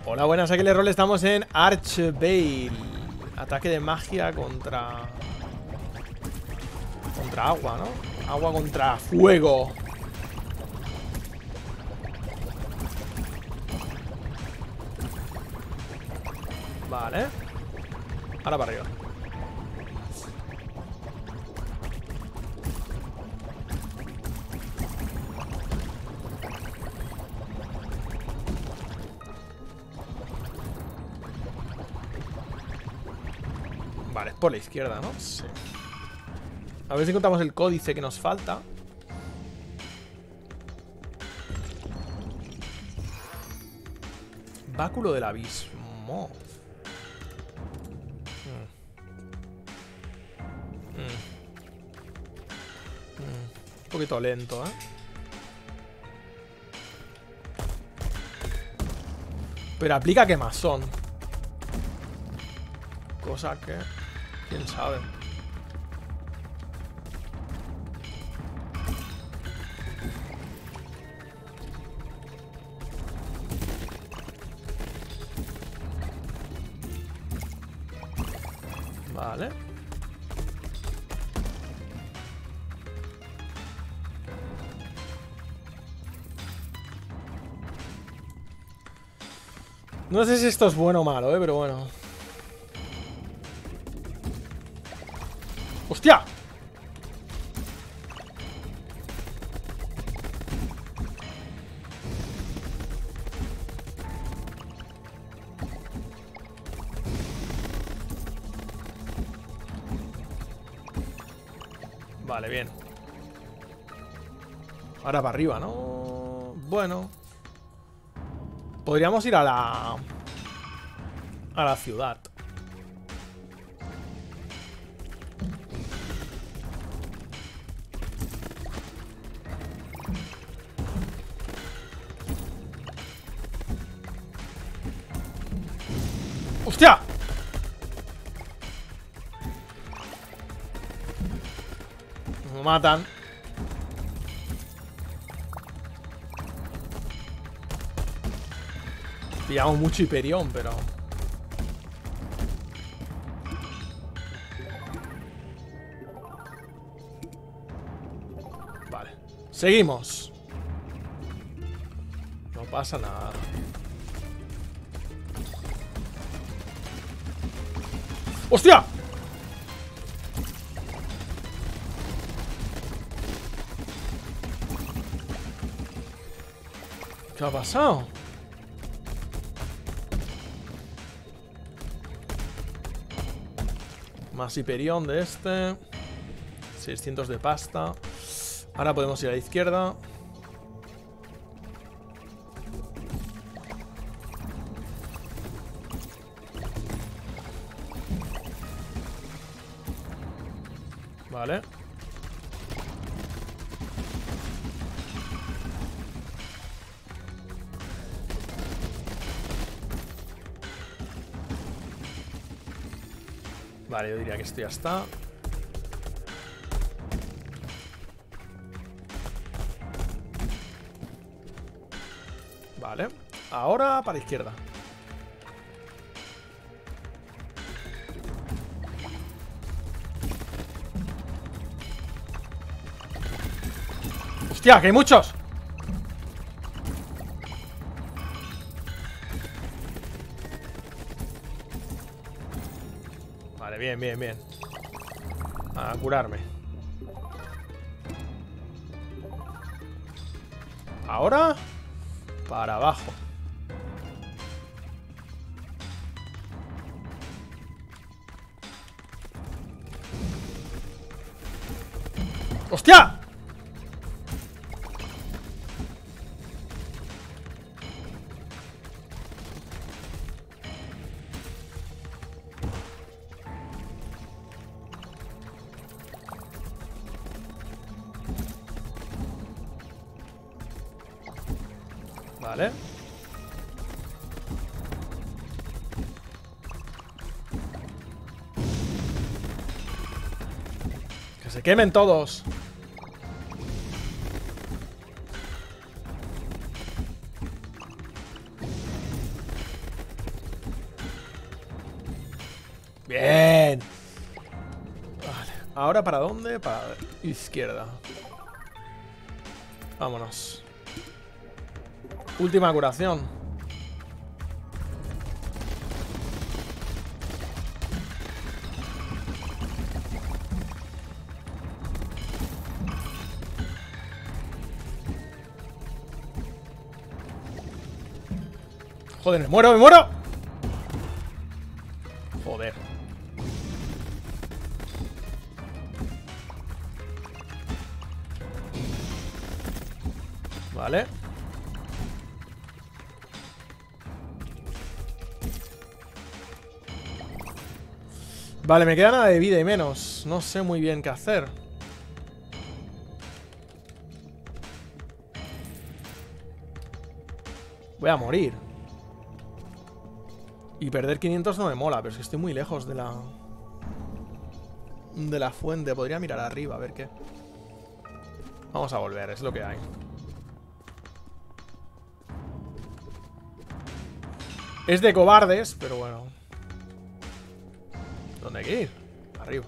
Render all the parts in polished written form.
Hola, buenas, aquí el rol, estamos en Archvale. Ataque de magia contra agua, ¿no? Agua contra fuego. Vale. Ahora para arriba. Vale, es por la izquierda, ¿no? Sí. A ver si encontramos el códice que nos falta. Báculo del abismo. Un poquito lento, ¿eh? Pero aplica quemazón. Cosa que... quién sabe. Vale. No sé si esto es bueno o malo, pero bueno. ¡Hostia! Vale, bien. Ahora para arriba, ¿no? Bueno. Podríamos ir a la ciudad. ¡Hostia! Me matan. Pillamos mucho Hiperión, pero... Vale. Seguimos. No pasa nada. ¡Hostia! ¿Qué ha pasado? Más Hiperión de este. 600 de pasta. Ahora podemos ir a la izquierda. Vale. Vale, yo diría que esto ya está. Vale. Ahora para la izquierda. ¡Hostia, que hay muchos! Vale, bien, bien, bien. A curarme. Ahora para abajo. ¡Hostia! Vale. Que se quemen todos. Bien. Vale. ¿Ahora para dónde? Para la izquierda. Vámonos. Última curación. Joder, me muero, me muero. Joder. Vale. Vale, me queda nada de vida y menos. No sé muy bien qué hacer. Voy a morir. Y perder 500 no me mola, pero es que estoy muy lejos de la fuente. Podría mirar arriba a ver qué. Vamos a volver, es lo que hay. Es de cobardes, pero bueno. ¿Dónde hay que ir? Arriba.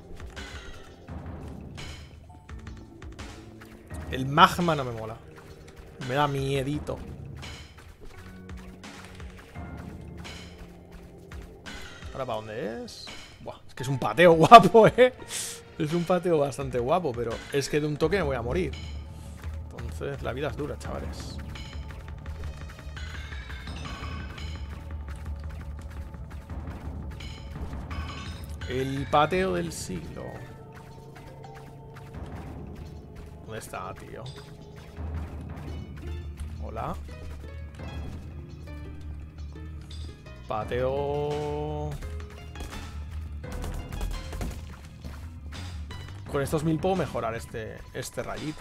El magma no me mola. Me da miedito. ¿Ahora para dónde es? Buah, es que es un pateo guapo, ¿eh? Es un pateo bastante guapo, pero es que de un toque me voy a morir. Entonces la vida es dura, chavales. El pateo del siglo. ¿Dónde está, tío? Hola. Pateo. Con estos 1000 puedo mejorar este rayito.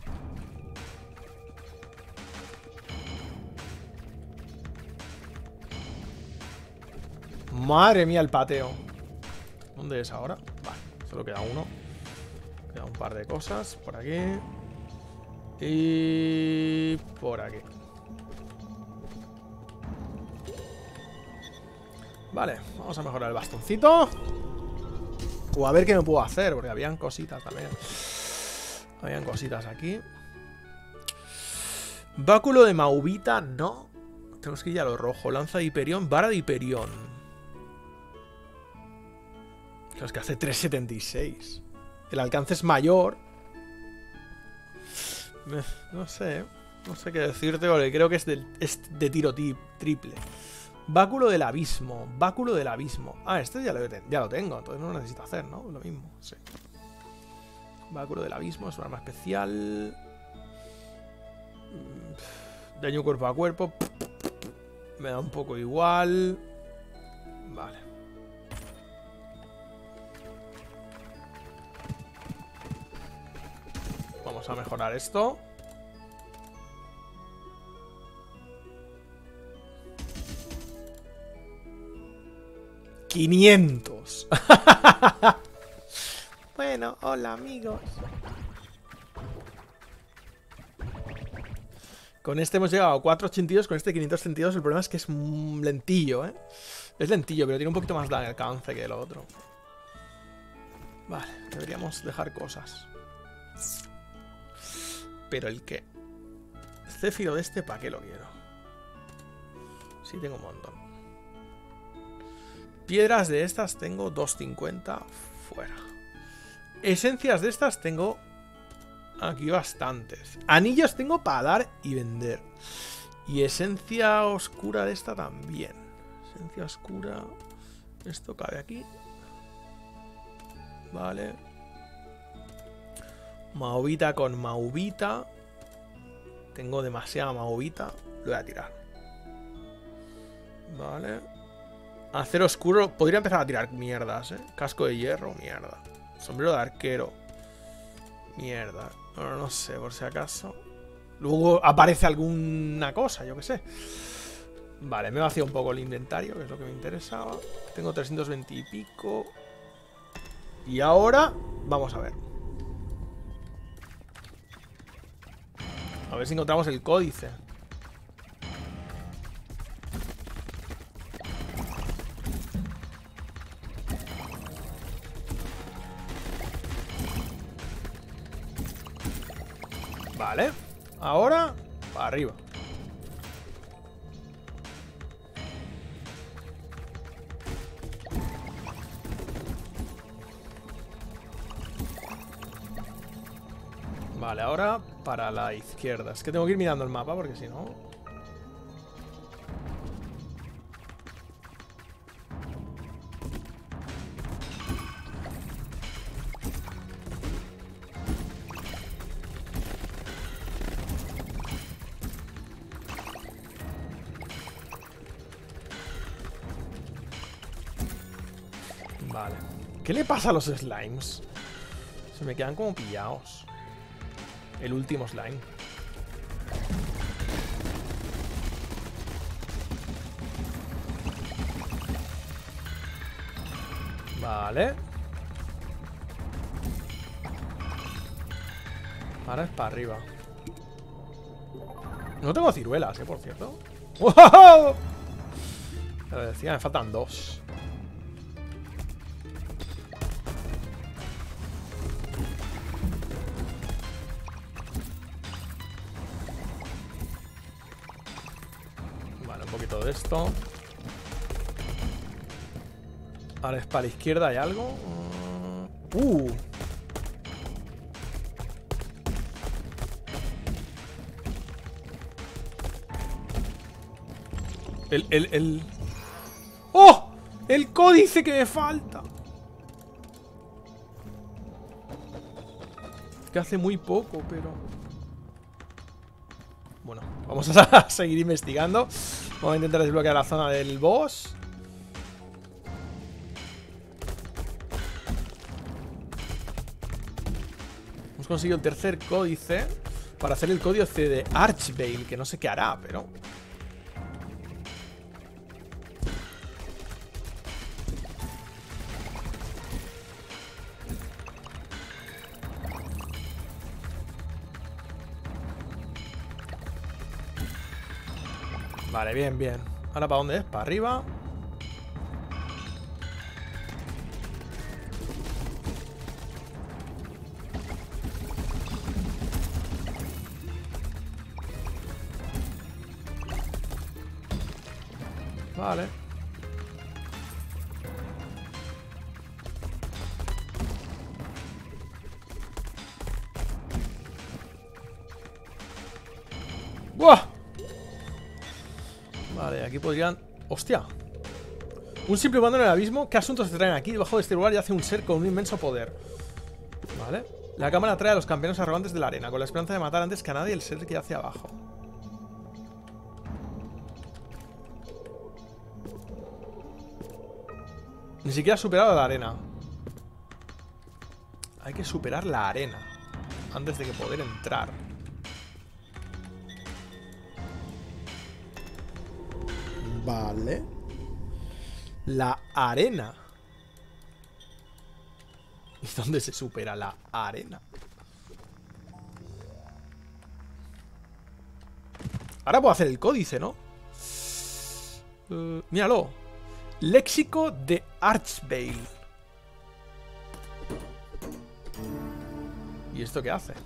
Madre mía, el pateo. ¿Dónde es ahora? Vale, solo queda uno. Queda un par de cosas. Por aquí. Y por aquí. Vale, vamos a mejorar el bastoncito. O a ver qué me puedo hacer, porque habían cositas también. Habían cositas aquí. Báculo de Mauvita, no. Tenemos que ir a lo rojo. Lanza de Hiperión, vara de Hiperión. Claro, es que hace 376. El alcance es mayor. No sé. No sé qué decirte, porque creo que es de tiro triple. Báculo del abismo. Báculo del abismo. Ah, este ya lo tengo. Entonces no lo necesito hacer, ¿no? Lo mismo, sí. Báculo del abismo. Es un arma especial. Daño cuerpo a cuerpo. Me da un poco igual. Vale. Vamos a mejorar esto. ¡500! Bueno, hola amigos. Con este hemos llegado a 482, con este 532. El problema es que es lentillo, ¿eh? Es lentillo, pero tiene un poquito más de alcance que el otro. Vale, deberíamos dejar cosas. Pero el qué. Céfiro de este, ¿para qué lo quiero? Sí, tengo un montón. Piedras de estas tengo 250 fuera. Esencias de estas tengo aquí bastantes. Anillos tengo para dar y vender. Y esencia oscura de esta también. Esencia oscura. Esto cabe aquí. Vale. Mauvita con Mauvita. Tengo demasiada Mauvita. Lo voy a tirar. Vale. Acero oscuro. Podría empezar a tirar mierdas, ¿eh? Casco de hierro, mierda. Sombrero de arquero. Mierda. Bueno, no sé, por si acaso. Luego aparece alguna cosa, yo qué sé. Vale, me he vaciado un poco el inventario, que es lo que me interesaba. Tengo 320 y pico. Y ahora, vamos a ver. A ver si encontramos el códice. Vale. Ahora, para arriba. Vale, ahora para la izquierda. Es que tengo que ir mirando el mapa porque si no... Vale. ¿Qué le pasa a los slimes? Se me quedan como pillados. El último slime. Vale. Ahora es para arriba. No tengo ciruelas, por cierto. ¡Wow! Te lo decía, me faltan 2. Vale, un poquito de esto. Ahora es para la izquierda, ¿hay algo? ¡Oh! El códice que me falta. Que hace muy poco, pero... Bueno, vamos a seguir investigando. Vamos a intentar desbloquear la zona del boss. Hemos conseguido el tercer códice para hacer el códice de Archvale, que no sé qué hará, pero... Vale, bien, bien. ¿Ahora para dónde es? ¿Para arriba? Vale. ¡Buah! Vale, aquí podrían... ¡Hostia! Un simple humano en el abismo. ¿Qué asuntos se traen aquí? Debajo de este lugar yace un ser con un inmenso poder. Vale. La cámara trae a los campeones arrogantes de la arena, con la esperanza de matar antes que a nadie el ser que yace abajo. Ni siquiera ha superado la arena. Hay que superar la arena antes de que poder entrar. Vale. La arena. ¿Y dónde se supera la arena? Ahora puedo hacer el códice, ¿no? Míralo. Léxico de Archvale. ¿Y esto qué hace?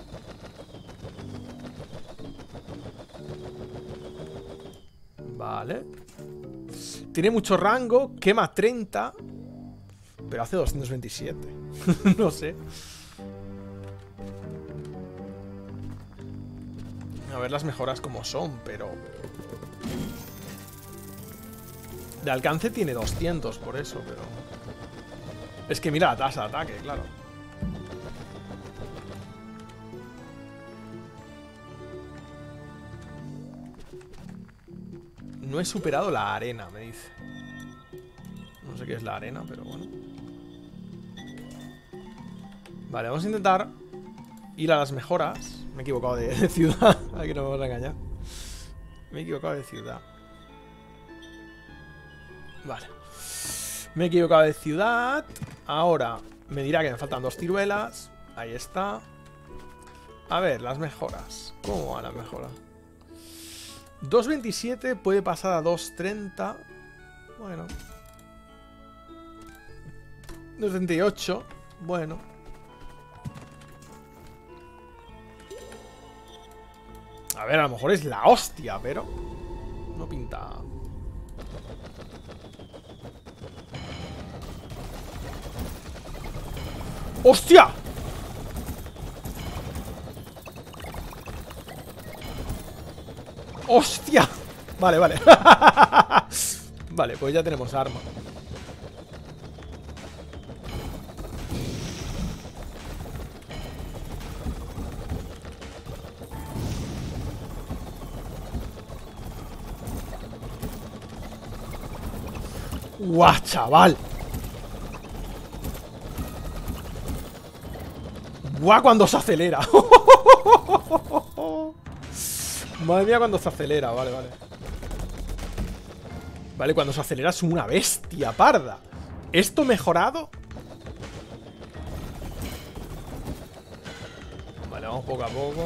Vale. Tiene mucho rango. Quema 30. Pero hace 227. No sé. A ver las mejoras como son, pero... De alcance tiene 200 por eso, pero... Es que mira la tasa de ataque, claro. No he superado la arena, me dice. No sé qué es la arena, pero bueno. Vale, vamos a intentar ir a las mejoras. Me he equivocado de ciudad. Aquí no me vamos a engañar. Me he equivocado de ciudad. Vale. Me he equivocado de ciudad. Ahora me dirá que me faltan 2 ciruelas. Ahí está. A ver, las mejoras. ¿Cómo van las mejoras? 2.27 puede pasar a 2.30. Bueno. 2.38. Bueno. A ver, a lo mejor es la hostia, pero no pinta. ¡Hostia! ¡Hostia! Vale, vale. Vale, pues ya tenemos arma. ¡Guau, chaval! ¡Guau, cuando se acelera! Madre mía, cuando se acelera. Vale, vale. Vale, cuando se acelera es una bestia parda. ¿Esto mejorado? Vale, vamos poco a poco.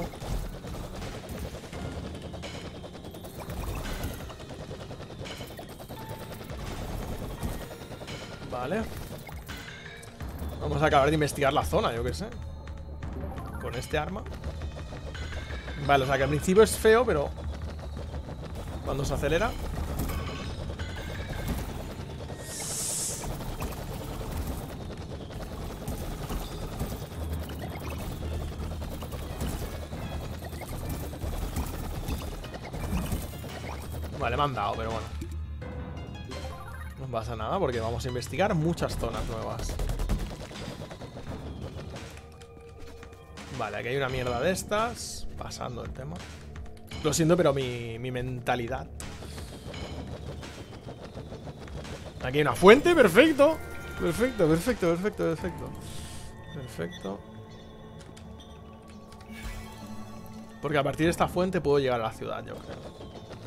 Vale. Vamos a acabar de investigar la zona, yo qué sé. Con este arma. Vale, o sea que al principio es feo, pero cuando se acelera. Vale, me han dado, pero bueno. No pasa nada porque vamos a investigar muchas zonas nuevas. Vale, aquí hay una mierda de estas. Pasando el tema. Lo siento, pero mi mentalidad. Aquí hay una fuente, perfecto. Perfecto, perfecto, perfecto, perfecto. Perfecto. Porque a partir de esta fuente puedo llegar a la ciudad, yo creo.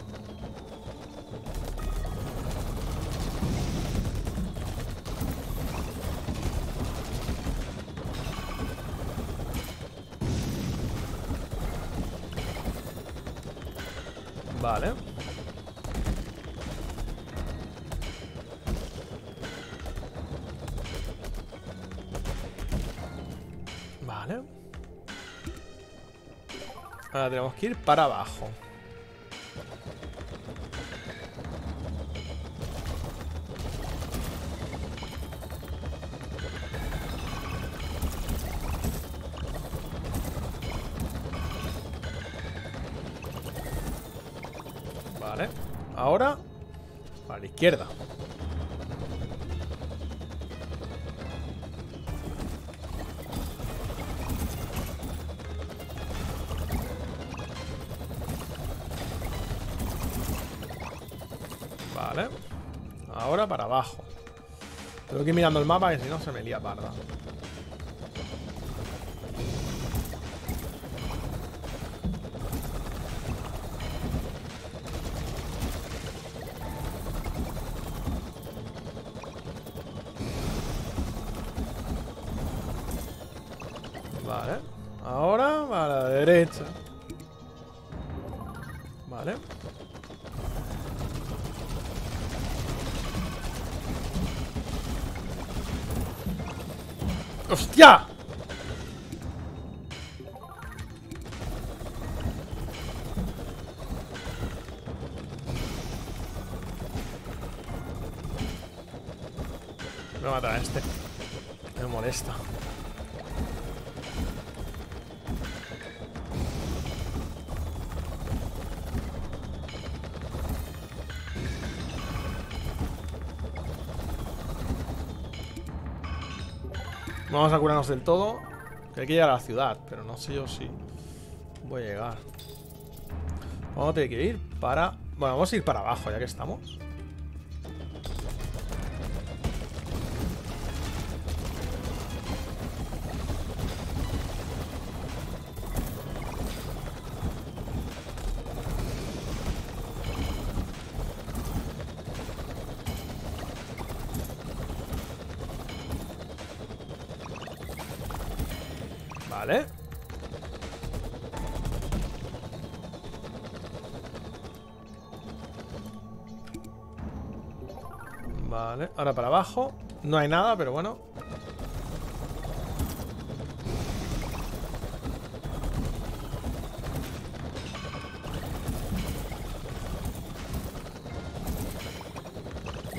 Vale. Vale. Ahora tenemos que ir para abajo. Vale. Ahora a la izquierda. Vale. Ahora para abajo. Tengo que ir mirando el mapa, que si no se me lía parda. Vale. Ahora a la derecha. Vale. ¡Hostia! Me voy a matar a este. Me molesta. Vamos a curarnos del todo. Que hay que llegar a la ciudad, pero no sé yo si voy a llegar. Vamos a tener que ir para... Bueno, vamos a ir para abajo ya que estamos. Vale. Vale, ahora para abajo. No hay nada, pero bueno.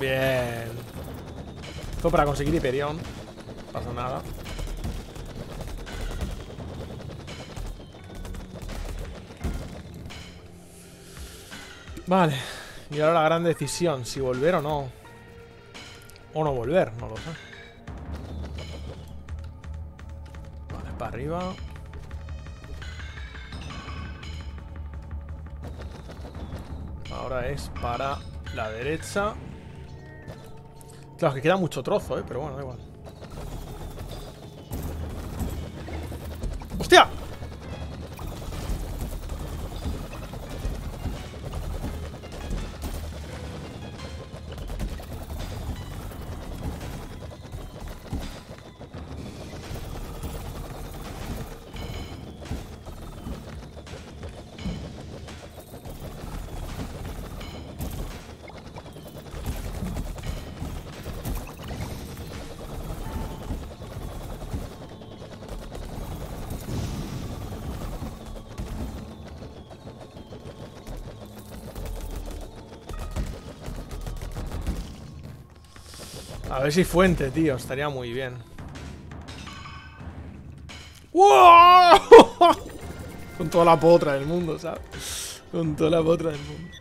Bien. Fue para conseguir Hyperion. No pasa nada. Vale. Y ahora la gran decisión. Si volver o no. O no volver. No lo sé. Vale, para arriba. Ahora es para la derecha. Claro, que queda mucho trozo, pero bueno, da igual. ¡Hostia! A ver si fuente, tío. Estaría muy bien. ¡Wow! Con toda la potra del mundo, ¿sabes? Con toda la potra del mundo.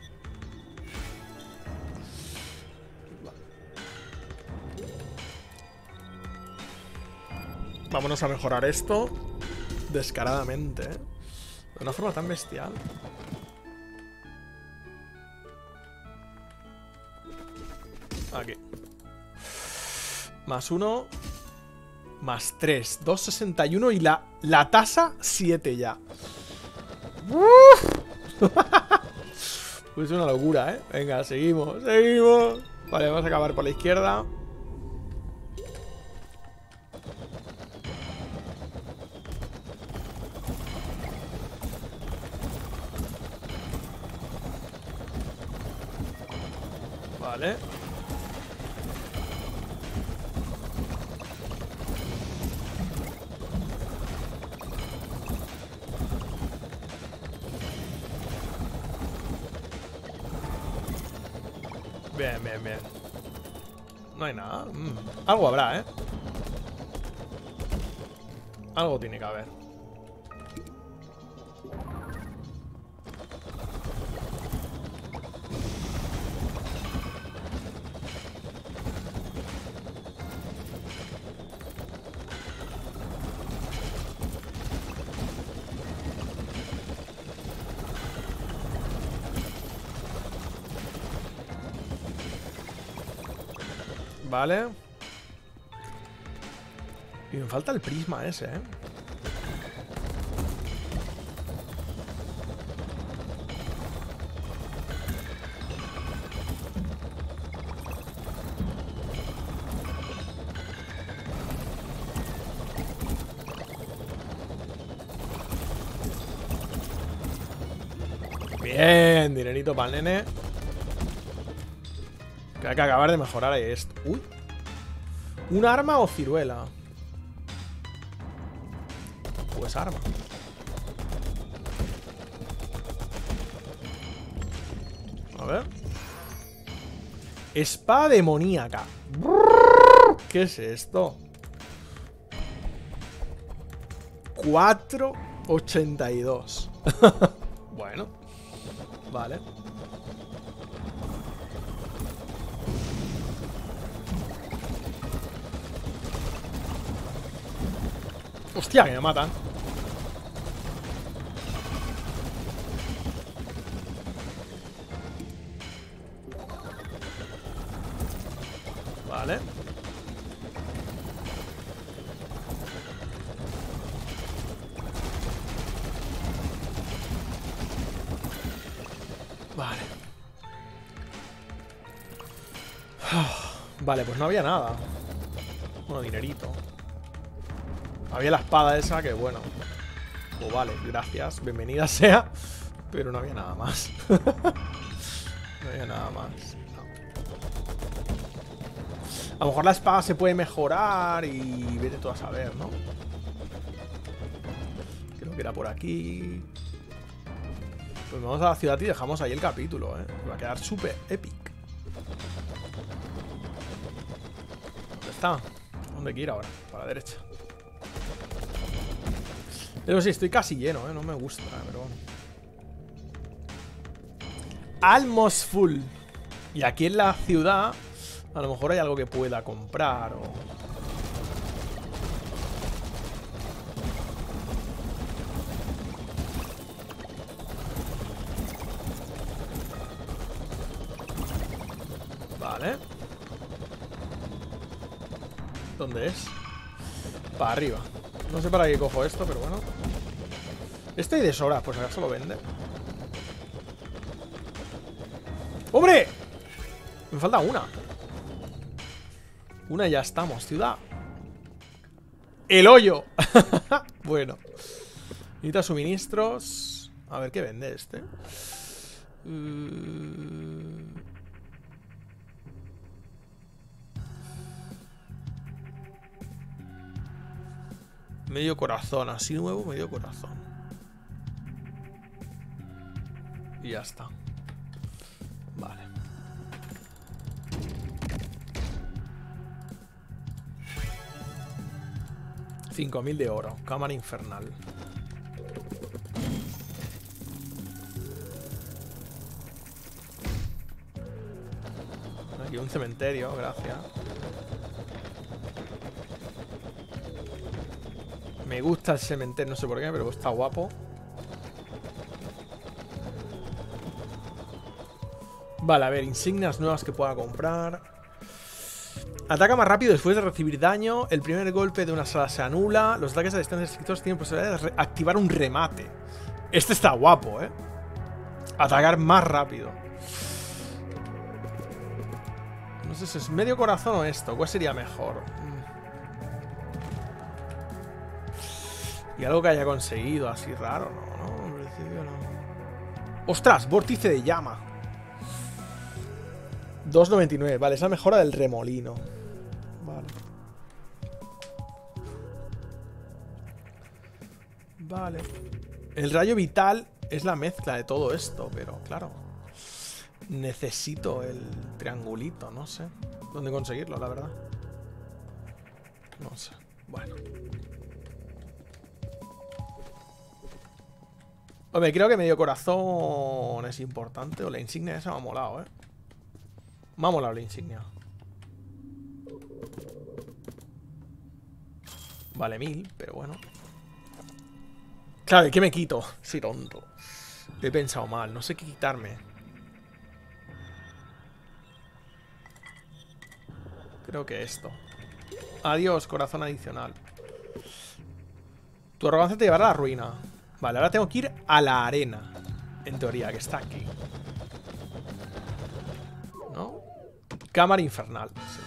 Vámonos a mejorar esto descaradamente, ¿eh? De una forma tan bestial. Aquí. Más 1. Más 3. 2,61 y la tasa 7 ya. Pues es una locura, ¿eh? Venga, seguimos, seguimos. Vale, vamos a acabar por la izquierda. Vale. Bien, bien, bien. No hay nada. Algo habrá, ¿eh? Algo tiene que haber. Vale. Y me falta el prisma ese, ¿eh? Bien, dinerito para el nene. Que hay que acabar de mejorar ahí esto. Uy. ¿Un arma o ciruela? Pues arma. A ver. Espada demoníaca. ¿Qué es esto? 4,82. Bueno. Vale. Hostia, que me matan. Vale. Vale. Vale, pues no había nada. Bueno, dinerito. Había la espada esa que, bueno. Pues vale, gracias. Bienvenida sea. Pero no había nada más. No había nada más. No. A lo mejor la espada se puede mejorar y vete tú a saber, ¿no? Creo que era por aquí. Pues vamos a la ciudad y dejamos ahí el capítulo, ¿eh? Va a quedar súper épico. está. ¿Dónde quiero ahora? Para la derecha. Pero sí, estoy casi lleno, ¿eh? No me gusta, pero bueno. Almost full. Y aquí en la ciudad a lo mejor hay algo que pueda comprar o... Vale. ¿Dónde es? Para arriba. No sé para qué cojo esto, pero bueno. Este hay de sobra, pues acaso lo vende. ¡Hombre! Me falta una. Una y ya estamos, ciudad. ¡El hoyo! Bueno. Necesita suministros. A ver qué vende este. Medio corazón, así nuevo, medio corazón. Y ya está. Vale. $5.000 de oro. Cámara infernal. Aquí un cementerio, gracias. Me gusta el cementerio, no sé por qué, pero está guapo. Vale, a ver, insignias nuevas que pueda comprar. Ataca más rápido después de recibir daño. El primer golpe de una sala se anula. Los ataques a distancia restrictos tienen posibilidad de activar un remate. Este está guapo, ¿eh? Atacar más rápido. No sé si es medio corazón o esto. ¿Cuál sería mejor? Y algo que haya conseguido así raro, ¿no? En principio no. ¡Ostras! Vórtice de llama. 2.99. Vale, es la mejora del remolino. Vale. Vale. El rayo vital es la mezcla de todo esto, pero claro. Necesito el triangulito, no sé. ¿Dónde conseguirlo, la verdad? No sé. Bueno. Hombre, creo que medio corazón es importante. O la insignia esa me ha molado, ¿eh? Me ha molado la insignia. Vale, 1000, pero bueno. Claro, ¿y qué me quito? Sí, tonto. Lo he pensado mal, no sé qué quitarme. Creo que esto. Adiós, corazón adicional. Tu arrogancia te llevará a la ruina. Vale, ahora tengo que ir a la arena. En teoría, que está aquí. ¿No? Cámara infernal, sí.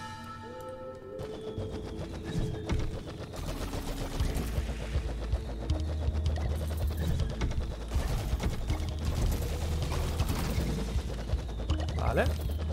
Vale.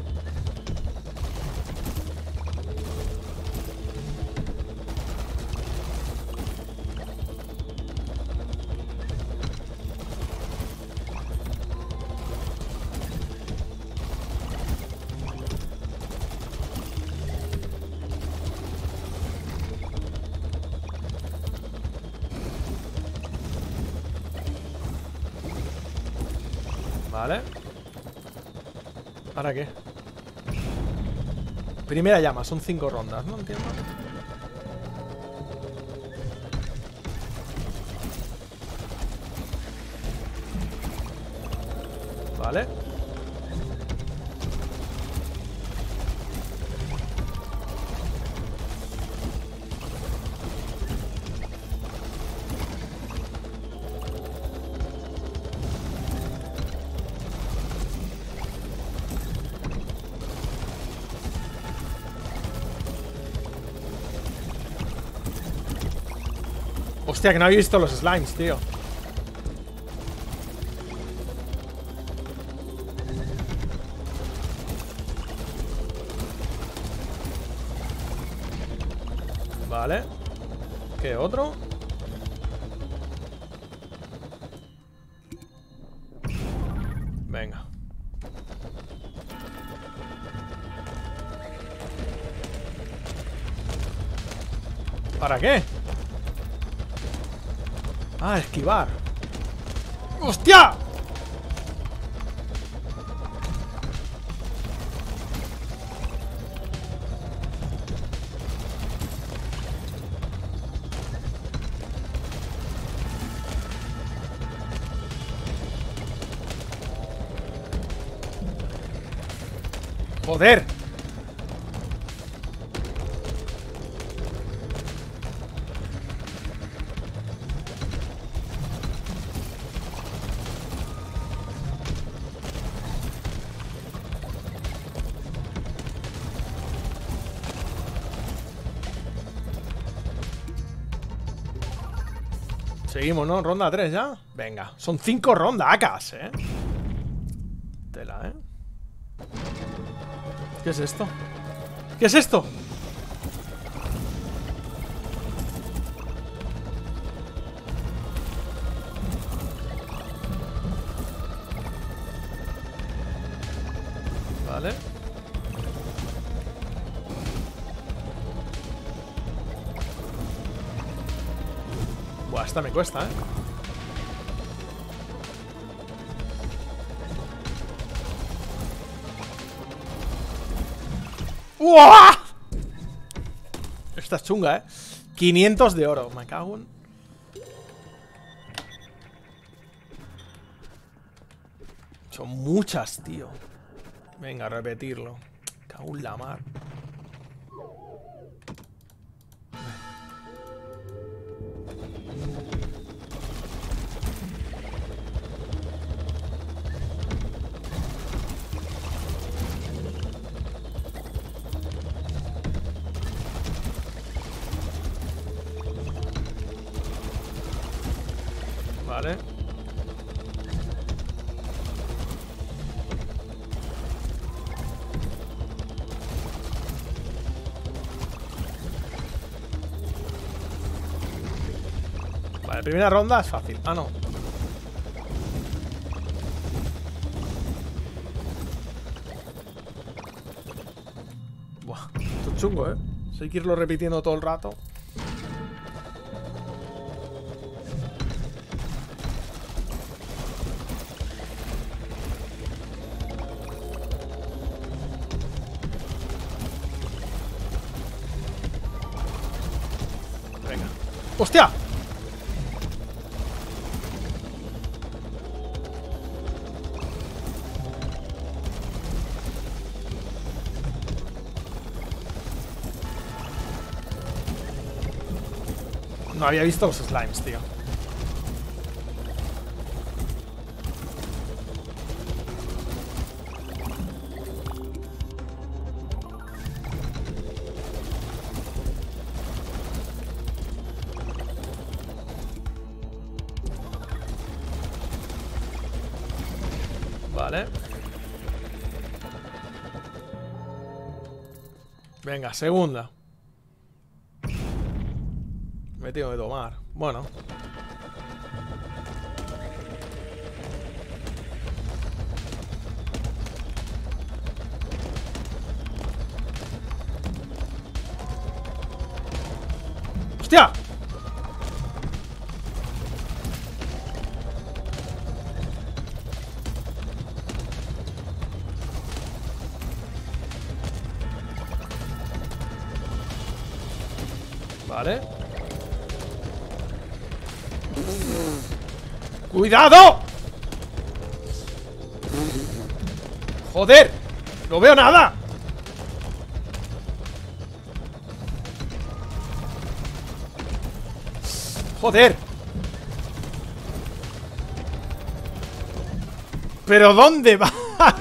Vale. ¿Ahora qué? Primera llama, son 5 rondas, ¿no? Entiendo. Vale. Hostia, que no había visto los slimes, tío. Vale. ¿Qué otro? Venga. ¿Para qué? Ah, esquivar. ¡Hostia! ¡Joder! Seguimos, ¿no? Ronda 3 ya. Venga, son 5 rondacas, Tela, ¿Qué es esto? ¿Qué es esto? Vale. Buah, esta me cuesta, ¡Uah! Esta es chunga, 500 de oro, me cago en... Son muchas, tío. Venga, a repetirlo. Me cago en la mar. Vale. Vale, primera ronda es fácil. Ah, no. Buah, esto es chungo, hay que irlo repitiendo todo el rato. Venga. ¡Hostia! No había visto los slimes, tío. Vale. Venga, segunda. Me tengo que tomar. Bueno. ¡Hostia! Vale. ¡Cuidado! ¡Joder! ¡No veo nada! ¡Joder! ¿Pero dónde va?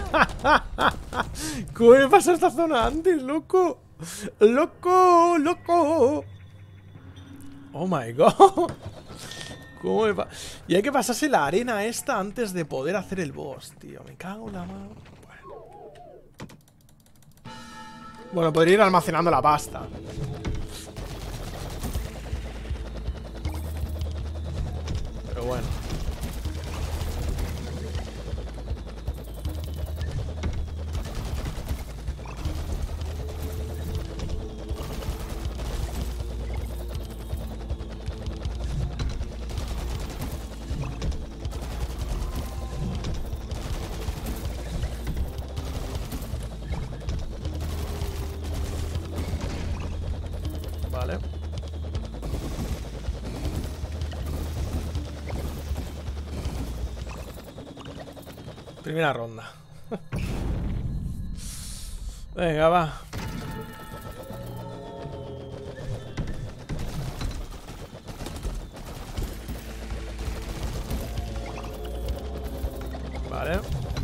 ¿Cómo me pasó esta zona antes, loco? ¡Loco! ¡Loco! ¡Oh, my God! ¿Cómo me pasa? Y hay que pasarse la arena esta antes de poder hacer el boss, tío. Me cago en la mano. Bueno, podría ir almacenando la pasta. Pero bueno. Primera ronda. Venga, va. Vale.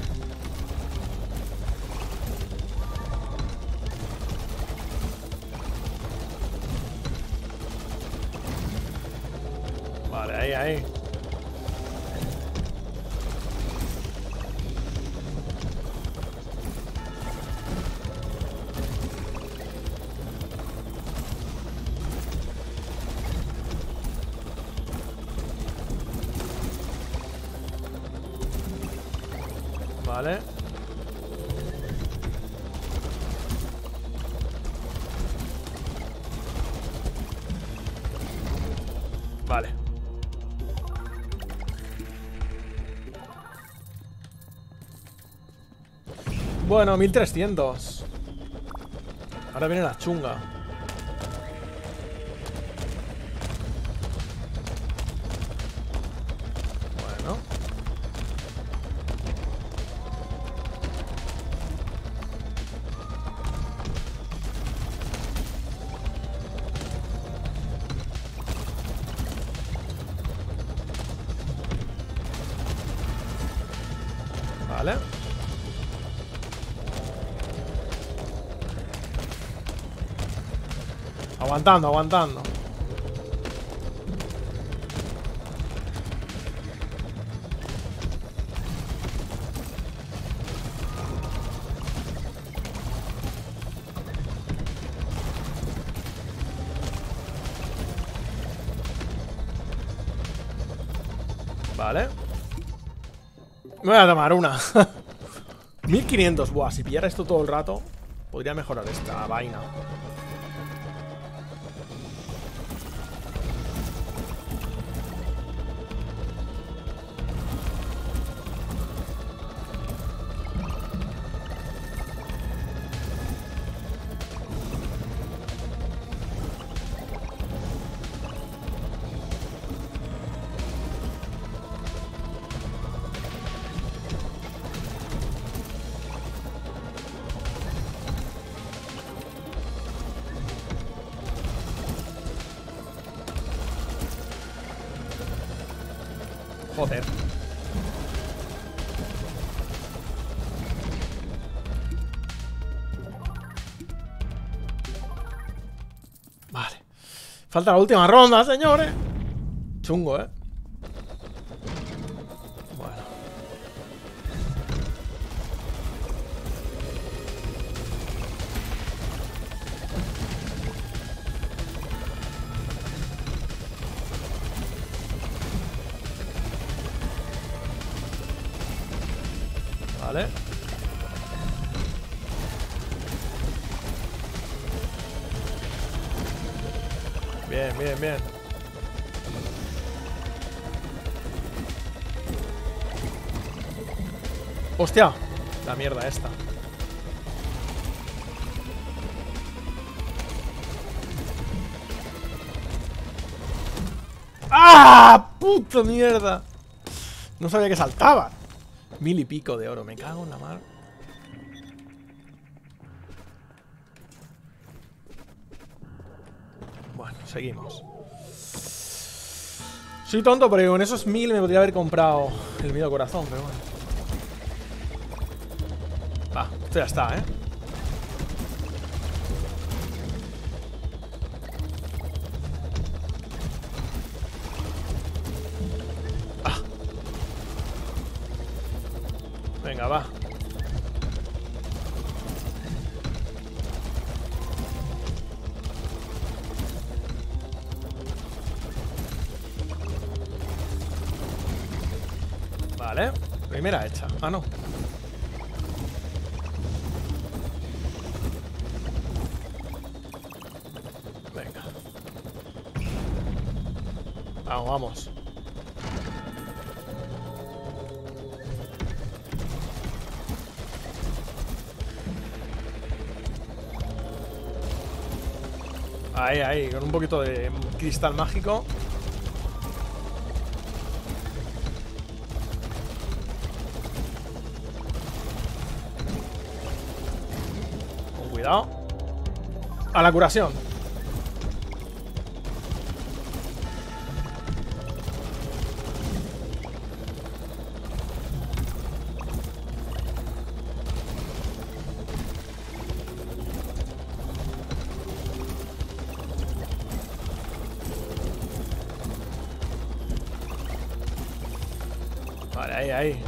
Vale, ahí, ahí. Vale. Vale. Bueno, 1300. Ahora viene la chunga. Bueno. Vale. Aguantando, aguantando. Vale. Me voy a tomar una. 1500. Buah, si pillara esto todo el rato, podría mejorar esta vaina. Joder. Vale. Falta la última ronda, señores. Chungo, ¿eh? Bueno. Vale. Bien, bien, bien. ¡Hostia! La mierda esta. ¡Ah! ¡Puta mierda! No sabía que saltaba. 1000 y pico de oro. Me cago en la mar. Bueno, seguimos. Soy tonto porque con esos 1000 me podría haber comprado el miedo corazón, pero bueno. Va, esto ya está, ¿eh? Ah. Venga, va. Vale, primera hecha. Ah, no. Venga. Vamos, vamos. Ahí, ahí, con un poquito de cristal mágico. Cuidado. A la curación. Vale, ahí, ahí.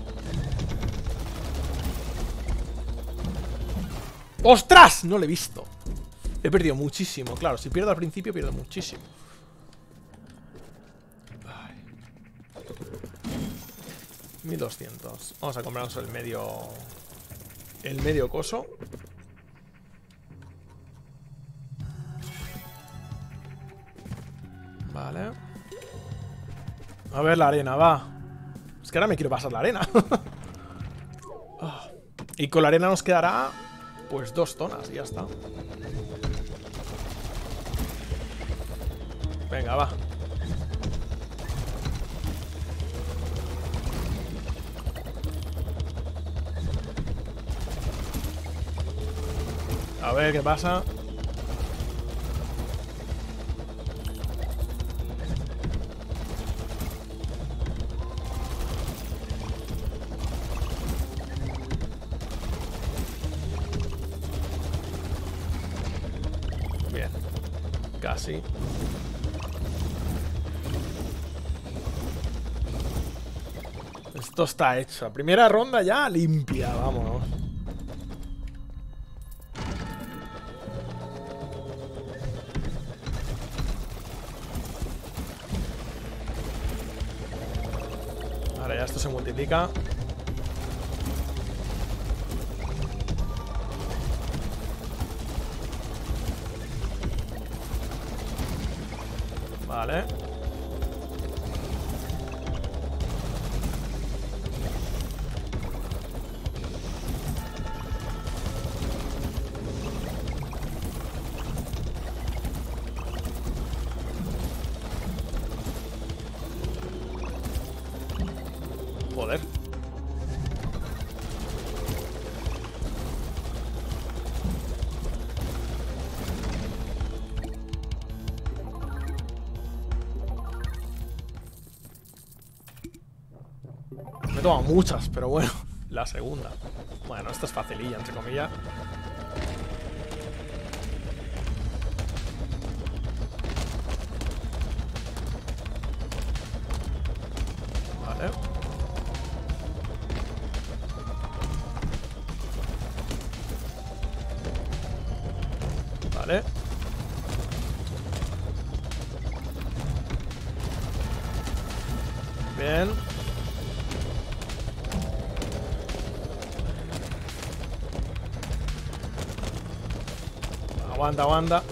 ¡Ostras! No lo he visto. He perdido muchísimo. Claro, si pierdo al principio, pierdo muchísimo. Ay. 1200. Vamos a comprarnos el medio... El medio coso. Vale. A ver la arena, va. Es que ahora me quiero pasar la arena. Y con la arena nos quedará... Pues 2 zonas y ya está. Venga, va. A ver qué pasa. Bien. Casi. Esto está hecho. Primera ronda ya limpia, vámonos. Ahora ya esto se multiplica. Vale. Joder. Me he tomado muchas, pero bueno. La segunda. Bueno, esta es facililla, entre comillas. Vale. Vale. Bien. Aguanta, aguanta.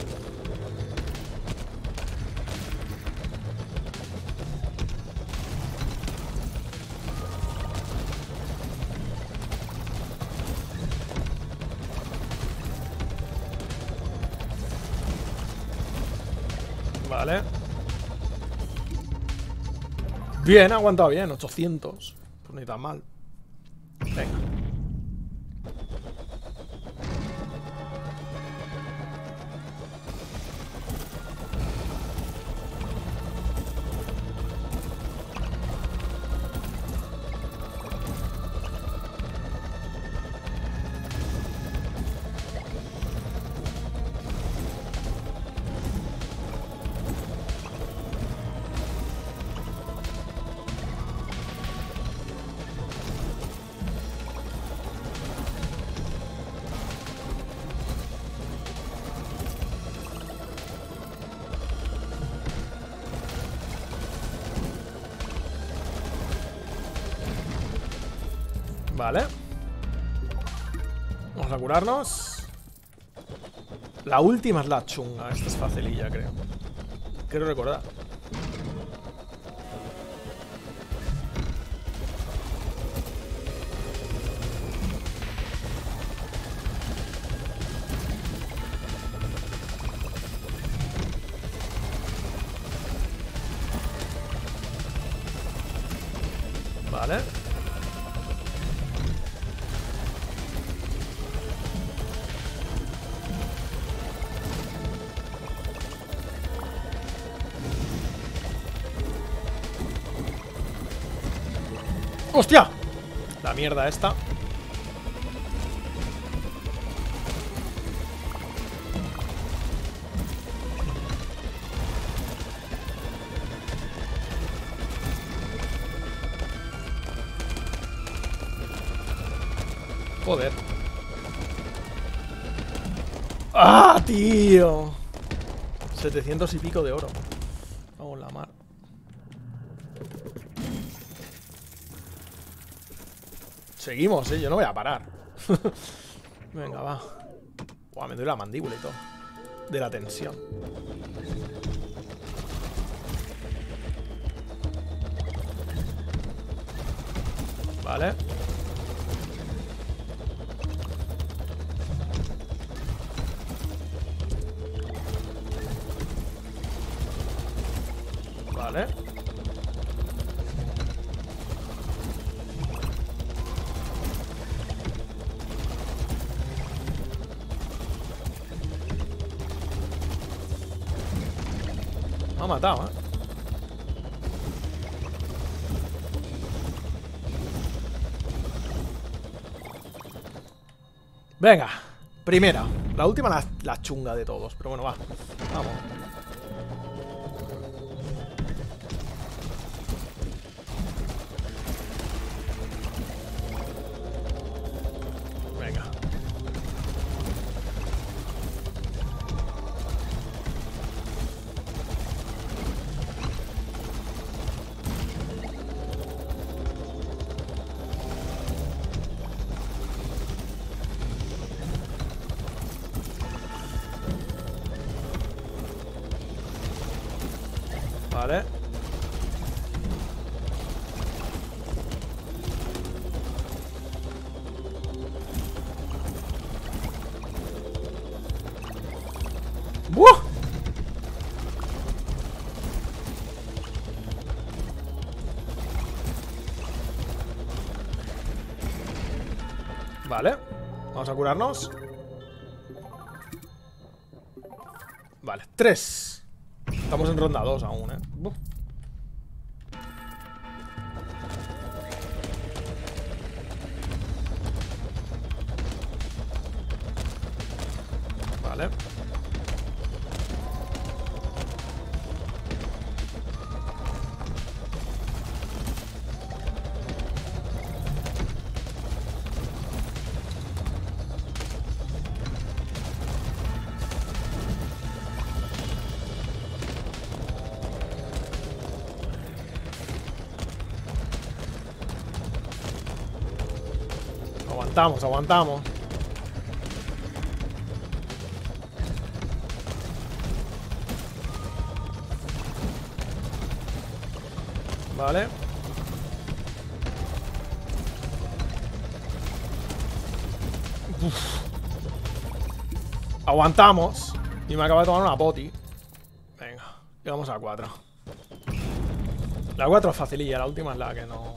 Vale. Bien, ha aguantado bien, 800. Pues ni tan mal. Venga. Vale. Vamos a curarnos. La última es la chunga. Esta es facililla, creo. Quiero recordar. Vale. ¡Hostia! La mierda esta. Joder. ¡Ah, tío! 700 y pico de oro. Vamos la mar. Seguimos, yo no voy a parar. Venga, va. Buah, me duele la mandíbula y todo. De la tensión. Vale. Vale. Me ha matado, ¿eh? Venga, primera. La última la chunga de todos. Pero bueno, va. Vamos. Venga. Vale. ¡Buah! Vale. Vamos a curarnos. Vale, 3. Estamos en ronda 2 aún, Buf. Vale. Aguantamos, aguantamos. Vale. Uf. Aguantamos. Y me acaba de tomar una poti. Venga, llegamos a 4. La 4 es facililla, la última es la que no...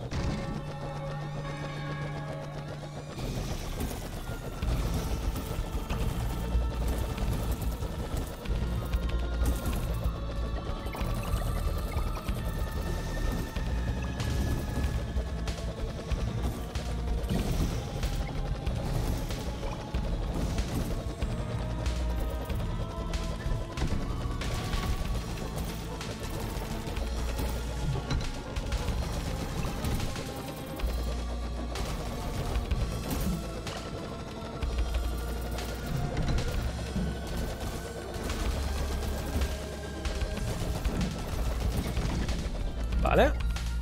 Vale.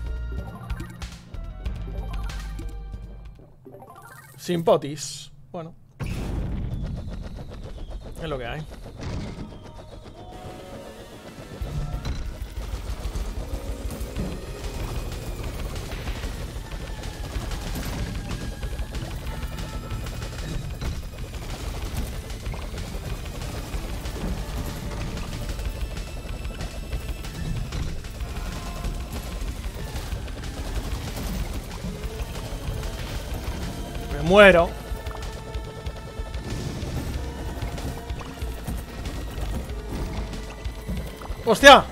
Sin potis. Bueno. Es lo que hay. Me muero. ¡Hostia!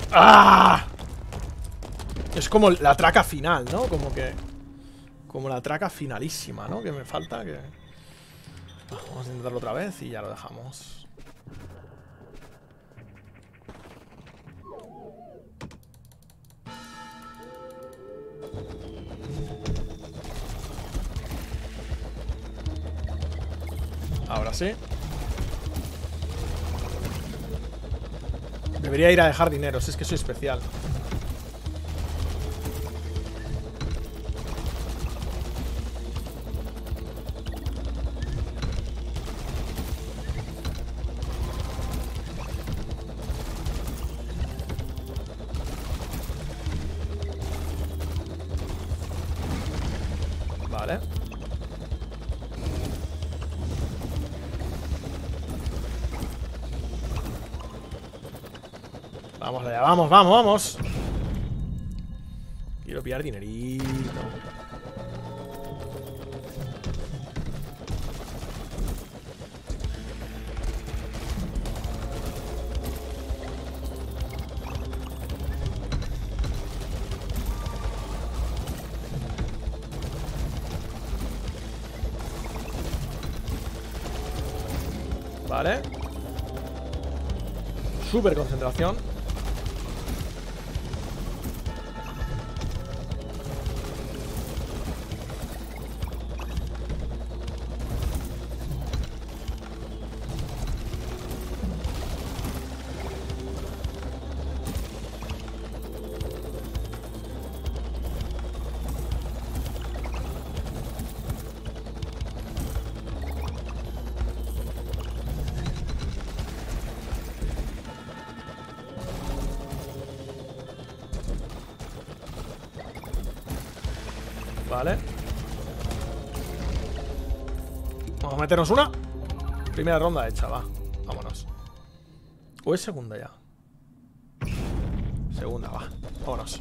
¡Ah! Es como la traca final, ¿no? Como que... Como la traca finalísima, ¿no? Que me falta que... Vamos a intentarlo otra vez y ya lo dejamos. Ahora sí. Debería ir a dejar dinero, si es que soy especial. Vale. Vamos allá, vamos, vamos, vamos. Quiero pillar dinerito. Vale. Súper concentración. Vale. Vamos a meternos una. Primera ronda hecha, va. Vámonos. ¿O es segunda ya? Segunda, va. Vámonos.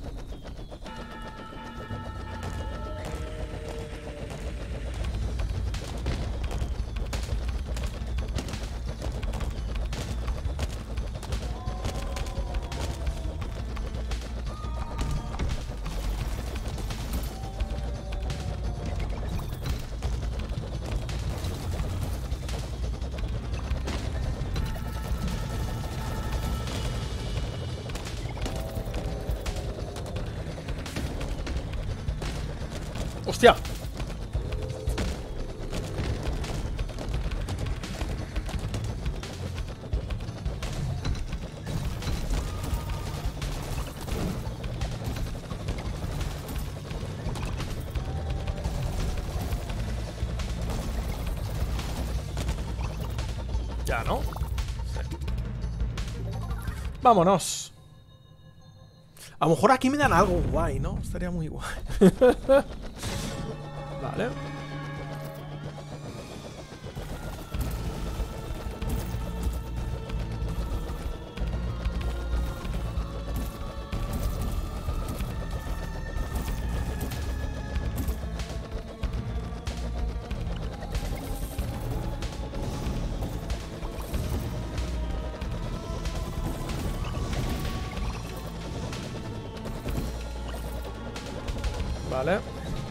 ¡Hostia! Ya, ¿no? Sí. Vámonos. A lo mejor aquí me dan algo guay, ¿no? Estaría muy guay. Vale. Vale.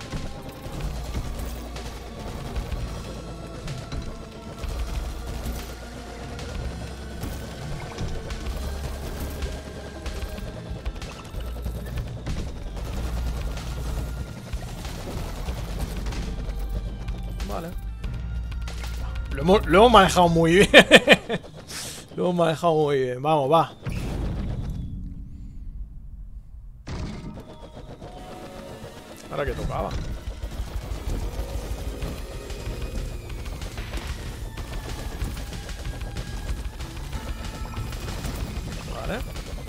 Vale. Lo hemos manejado muy bien. Lo hemos manejado muy bien. Vamos, va. Ahora que tocaba. Vale.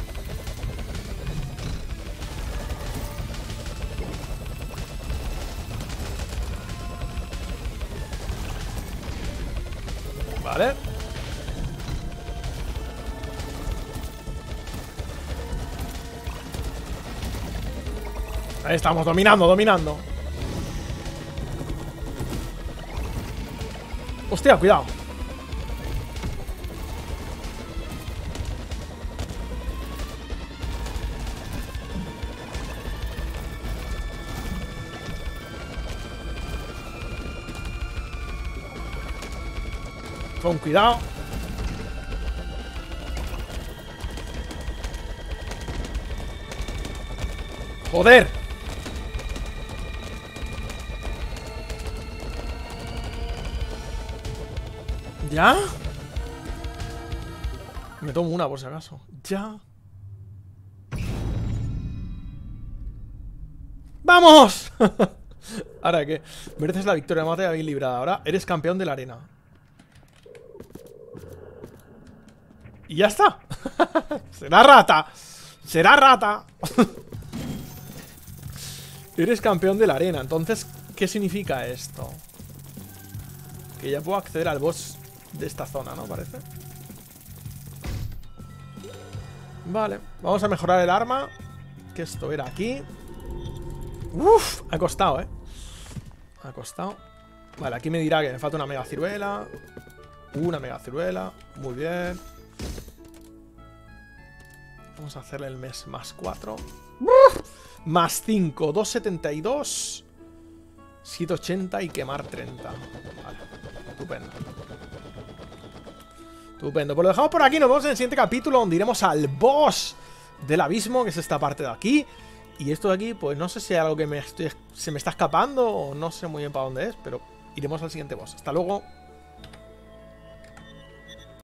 Vale. Ahí estamos, dominando, dominando. Hostia, cuidado. Con cuidado. ¡Joder! ¿Ya? Me tomo una por si acaso. ¿Ya? ¡Vamos! ¿Ahora qué? Mereces la victoria, mate bien librada. Ahora eres campeón de la arena. Y ya está. Será rata. Será rata. Eres campeón de la arena. Entonces, ¿qué significa esto? Que ya puedo acceder al boss de esta zona, ¿no? Parece. Vale, vamos a mejorar el arma. Que esto era aquí. Uf, ha costado, ha costado. Vale, aquí me dirá que me falta una mega ciruela. Una mega ciruela. Muy bien. Vamos a hacerle el mes más 4. Más 5, 272. 780 y quemar 30. Vale, estupendo. Estupendo, pues lo dejamos por aquí. Nos vemos en el siguiente capítulo, donde iremos al boss del abismo, que es esta parte de aquí. Y esto de aquí, pues no sé si hay algo que se me está escapando, o no sé muy bien para dónde es, pero iremos al siguiente boss. Hasta luego.